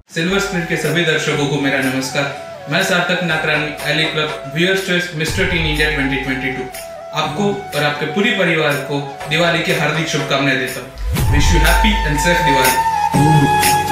Silver screen के सभी दर्शकों को मेरा नमस्कार। मैं Sarthak Nakrani, Ellie club viewers choice mister teen India 2022 आपको और आपके पूरी परिवार को दिवाली की हार्दिक शुभकामनाएं देता हूँ। Wish you happy and safe Diwali.